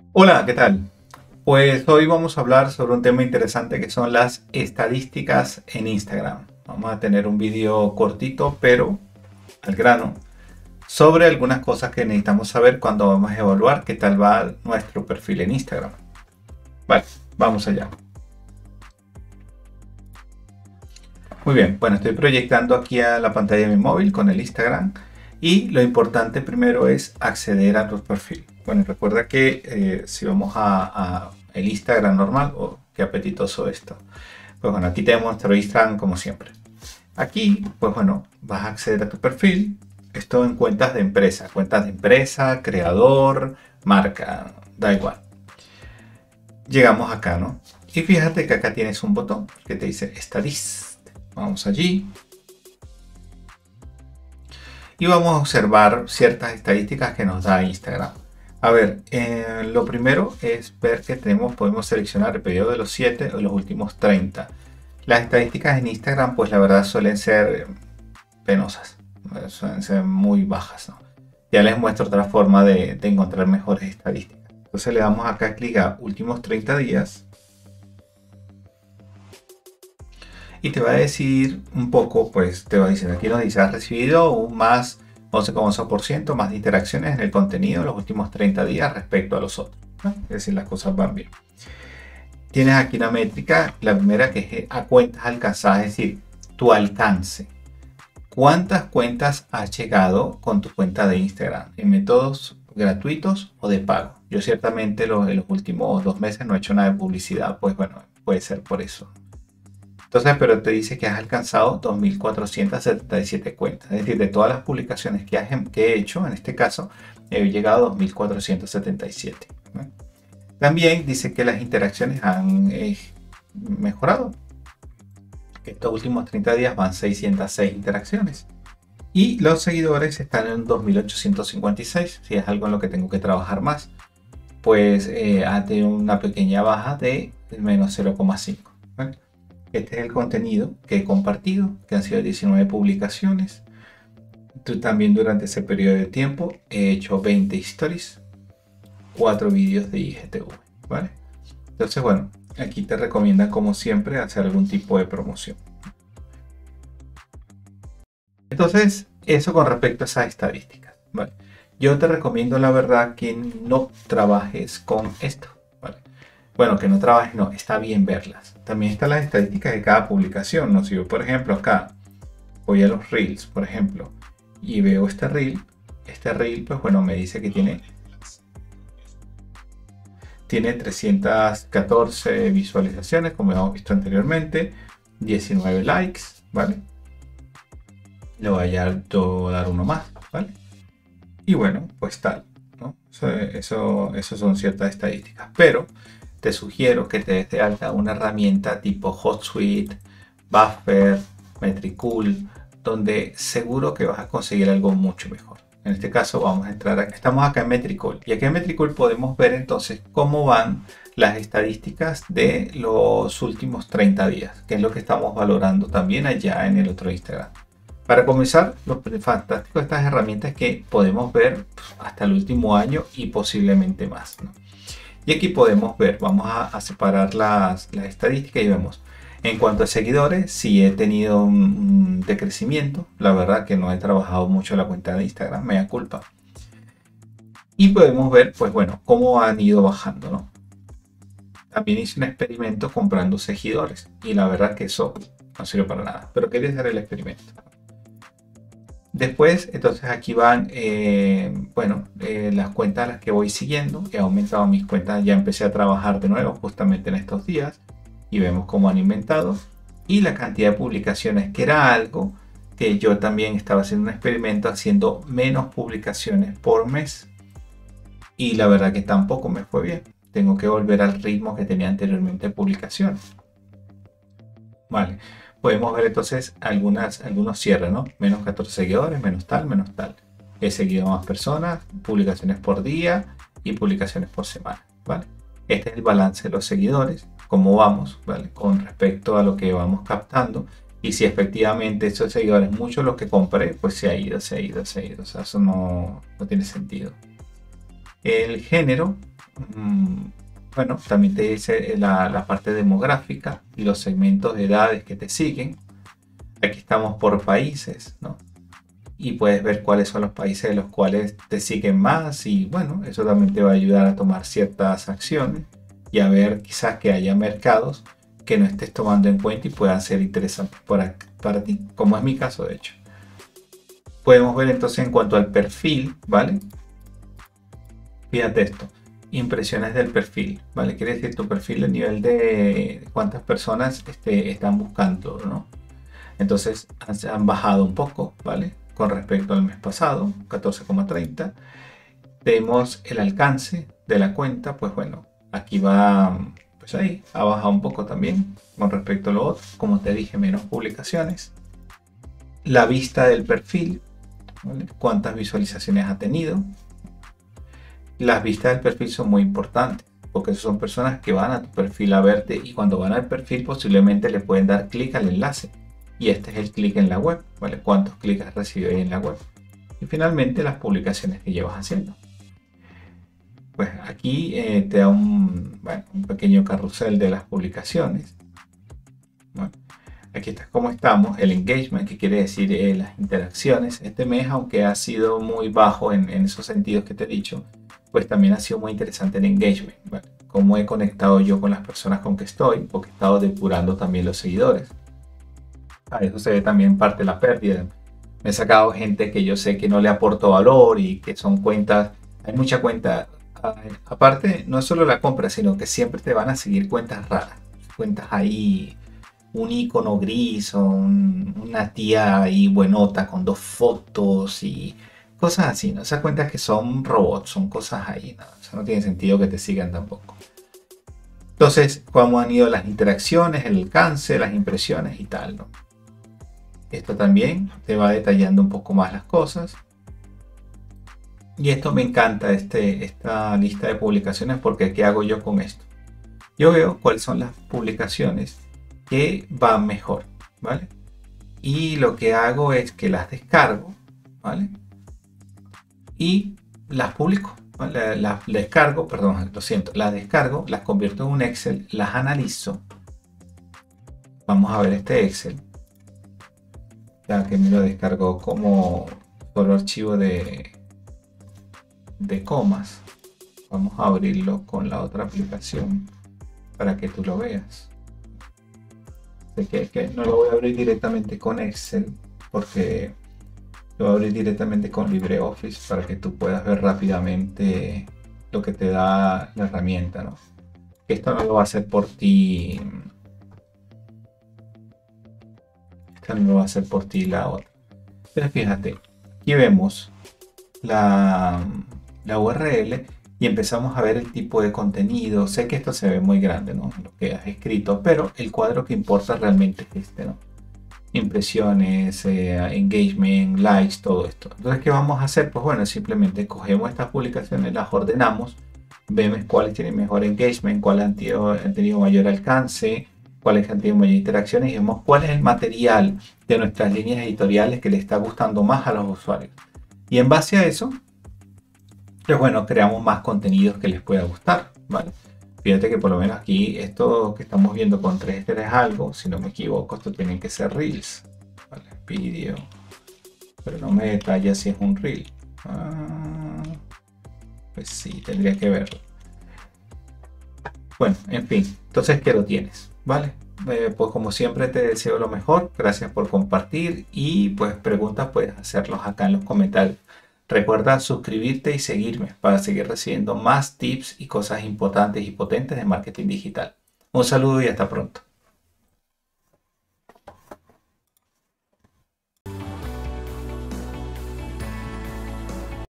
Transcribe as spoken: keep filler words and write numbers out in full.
Hola, ¿qué tal? Pues hoy vamos a hablar sobre un tema interesante que son las estadísticas en Instagram. Vamos a tener un vídeo cortito, pero al grano, sobre algunas cosas que necesitamos saber cuando vamos a evaluar qué tal va nuestro perfil en Instagram. Vale, vamos allá. Muy bien, bueno, estoy proyectando aquí a la pantalla de mi móvil con el Instagram y lo importante primero es acceder a tu perfil. Bueno, recuerda que eh, si vamos a, a el Instagram normal, oh, qué apetitoso esto. Pues bueno, aquí tenemos nuestro Instagram como siempre. Aquí, pues bueno, vas a acceder a tu perfil. Esto en cuentas de empresa, cuentas de empresa, creador, marca, da igual. Llegamos acá, ¿no? Y fíjate que acá tienes un botón que te dice Statistics. Vamos allí y vamos a observar ciertas estadísticas que nos da Instagram. A ver, eh, lo primero es ver que tenemos, podemos seleccionar el periodo de los siete o los últimos treinta. Las estadísticas en Instagram, pues la verdad suelen ser penosas, suelen ser muy bajas, ¿no? Ya les muestro otra forma de, de encontrar mejores estadísticas. Entonces le damos acá clic a últimos treinta días y te va a decir un poco, pues te va a decir, aquí nos dice, has recibido un más once coma ocho por ciento más de interacciones en el contenido en los últimos treinta días respecto a los otros, ¿no? Es decir, las cosas van bien. Tienes aquí una métrica, la primera que es a cuentas alcanzadas, es decir, tu alcance. ¿Cuántas cuentas has llegado con tu cuenta de Instagram? ¿En métodos gratuitos o de pago? Yo ciertamente los, en los últimos dos meses no he hecho nada de publicidad, pues bueno, puede ser por eso. Entonces, pero te dice que has alcanzado dos mil cuatrocientas setenta y siete cuentas. Es decir, de todas las publicaciones que, has, que he hecho, en este caso, he llegado a dos mil cuatrocientas setenta y siete. ¿No? También dice que las interacciones han eh, mejorado. Que estos últimos treinta días van seiscientas seis interacciones. Y los seguidores están en dos mil ochocientos cincuenta y seis. Si es algo en lo que tengo que trabajar más, pues eh, ha tenido una pequeña baja de menos cero coma cinco. ¿Vale? Este es el contenido que he compartido, que han sido diecinueve publicaciones. Tú también durante ese periodo de tiempo he hecho veinte stories, cuatro vídeos de I G T V, ¿vale? Entonces, bueno, aquí te recomiendan como siempre hacer algún tipo de promoción. Entonces, eso con respecto a esas estadísticas, ¿vale? Yo te recomiendo la verdad que no trabajes con esto, ¿vale? Bueno, que no trabajes, no, está bien verlas. También están las estadísticas de cada publicación, ¿no? Si yo, por ejemplo, acá voy a los Reels, por ejemplo, y veo este Reel, este Reel, pues bueno, me dice que tiene, tiene trescientas catorce visualizaciones, como hemos visto anteriormente, diecinueve likes, ¿vale? Le voy a dar uno más, ¿vale? Y bueno, pues tal, ¿no? Eso, eso, eso son ciertas estadísticas, pero te sugiero que te des de alta una herramienta tipo HotSuite, Buffer, Metricool, donde seguro que vas a conseguir algo mucho mejor. En este caso vamos a entrar, acá, estamos acá en Metricool y aquí en Metricool podemos ver entonces cómo van las estadísticas de los últimos treinta días, que es lo que estamos valorando también allá en el otro Instagram. Para comenzar, lo fantástico de estas herramientas es que podemos ver hasta el último año y posiblemente más, ¿no? Y aquí podemos ver, vamos a, a separar las, las estadísticas y vemos. En cuanto a seguidores, sí he tenido un, un decrecimiento. La verdad que no he trabajado mucho la cuenta de Instagram, me da culpa. Y podemos ver, pues bueno, cómo han ido bajando, ¿no? También hice un experimento comprando seguidores y la verdad que eso no sirve para nada. Pero quería hacer el experimento. Después, entonces aquí van, eh, bueno, eh, las cuentas a las que voy siguiendo. He aumentado mis cuentas, ya empecé a trabajar de nuevo justamente en estos días. Y vemos cómo han inventado. Y la cantidad de publicaciones, que era algo que yo también estaba haciendo un experimento, haciendo menos publicaciones por mes. Y la verdad que tampoco me fue bien. Tengo que volver al ritmo que tenía anteriormente de publicaciones. Vale. Podemos ver entonces algunas, algunos cierres, ¿no? Menos catorce seguidores, menos tal, menos tal. He seguido a más personas, publicaciones por día y publicaciones por semana, ¿vale? Este es el balance de los seguidores, cómo vamos, ¿vale? Con respecto a lo que vamos captando. Y si efectivamente esos seguidores, muchos los que compré, pues se ha ido, se ha ido, se ha ido. O sea, eso no, no tiene sentido. El género, mmm, bueno, también te dice la, la parte demográfica y los segmentos de edades que te siguen. Aquí estamos por países, ¿no? Y puedes ver cuáles son los países de los cuales te siguen más y bueno, eso también te va a ayudar a tomar ciertas acciones y a ver quizás que haya mercados que no estés tomando en cuenta y puedan ser interesantes para, para ti, como es mi caso de hecho. Podemos ver entonces en cuanto al perfil, ¿vale? Fíjate esto, impresiones del perfil, ¿vale? Quiere decir tu perfil a nivel de cuántas personas este, están buscando, ¿no? Entonces han bajado un poco, ¿vale? Con respecto al mes pasado, catorce coma treinta. Tenemos el alcance de la cuenta, pues bueno, aquí va, pues ahí, ha bajado un poco también con respecto a lo otro. Como te dije, menos publicaciones. La vista del perfil, ¿vale? Cuántas visualizaciones ha tenido. Las vistas del perfil son muy importantes, porque son personas que van a tu perfil a verte y cuando van al perfil posiblemente le pueden dar clic al enlace. Y este es el clic en la web, ¿vale? ¿Cuántos clics has recibido ahí en la web? Y finalmente las publicaciones que llevas haciendo. Pues aquí eh, te da un, bueno, un pequeño carrusel de las publicaciones. Bueno, aquí está cómo estamos, el engagement, que quiere decir eh, las interacciones. Este mes, aunque ha sido muy bajo en, en esos sentidos que te he dicho, pues también ha sido muy interesante el engagement, ¿vale? Cómo he conectado yo con las personas con que estoy, porque he estado depurando también los seguidores. A eso se ve también parte de la pérdida. Me he sacado gente que yo sé que no le aporto valor y que son cuentas, hay mucha cuenta, aparte no es solo la compra, sino que siempre te van a seguir cuentas raras, cuentas ahí, un icono gris o un, una tía ahí buenota con dos fotos y cosas así, ¿no? Esas cuentas que son robots, son cosas ahí, ¿no? O sea, no tiene sentido que te sigan tampoco. Entonces, cómo han ido las interacciones, el alcance, las impresiones y tal, ¿no? Esto también te va detallando un poco más las cosas. Y esto me encanta, este, esta lista de publicaciones, porque ¿qué hago yo con esto? Yo veo cuáles son las publicaciones que van mejor, ¿vale? Y lo que hago es que las descargo, ¿vale? Y las publico, ¿vale? Las descargo, perdón, lo siento, las descargo, las convierto en un Excel, las analizo. Vamos a ver este Excel. Ya que me lo descargó como solo archivo de, de comas. Vamos a abrirlo con la otra aplicación para que tú lo veas. Sé que, que no lo voy a abrir directamente con Excel porque lo voy a abrir directamente con LibreOffice para que tú puedas ver rápidamente lo que te da la herramienta, ¿no? Esto no lo va a hacer por ti. Esto no lo va a hacer por ti la otra. Pero fíjate, aquí vemos la, la U R L y empezamos a ver el tipo de contenido. Sé que esto se ve muy grande, ¿no? Lo que has escrito, pero el cuadro que importa realmente es este, ¿no? Impresiones, eh, engagement, likes, todo esto. Entonces, ¿qué vamos a hacer? Pues bueno, simplemente cogemos estas publicaciones, las ordenamos, vemos cuáles tienen mejor engagement, cuáles han tenido, han tenido mayor alcance, cuáles han tenido mayor interacciones y vemos cuál es el material de nuestras líneas editoriales que le está gustando más a los usuarios. Y en base a eso, pues bueno, creamos más contenidos que les pueda gustar, ¿vale? Fíjate que por lo menos aquí esto que estamos viendo con tres tres algo, si no me equivoco, esto tiene que ser Reels, ¿vale? Video, pero no me detalla si es un Reel. Ah, pues sí, tendría que verlo. Bueno, en fin, entonces ¿qué lo tienes? ¿Vale? Eh, pues como siempre te deseo lo mejor, gracias por compartir y pues preguntas puedes hacerlos acá en los comentarios. Recuerda suscribirte y seguirme para seguir recibiendo más tips y cosas importantes y potentes de marketing digital. Un saludo y hasta pronto.